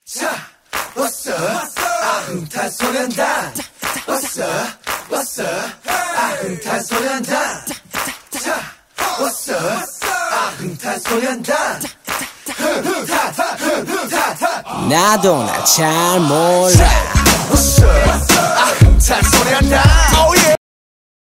자, 왔어. 아흥탈 소년단. 왔어. 아흥탈 소년단. 자, 왔어. 아흥탈 소년단. 나도 날 잘 몰라. 왔어. 아흥탈 소년단.